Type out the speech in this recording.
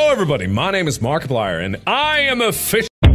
Hello, everybody. My name is Markiplier, and I am a fish.